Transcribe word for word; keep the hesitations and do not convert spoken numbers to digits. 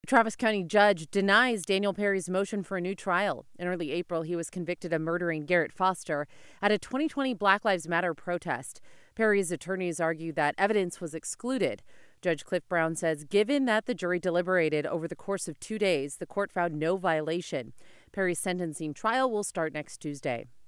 Travis County judge denies Daniel Perry's motion for a new trial. In early April, he was convicted of murdering Garrett Foster at a twenty twenty Black Lives Matter protest. Perry's attorneys argue that evidence was excluded. Judge Cliff Brown says given that the jury deliberated over the course of two days, the court found no violation. Perry's sentencing trial will start next Tuesday.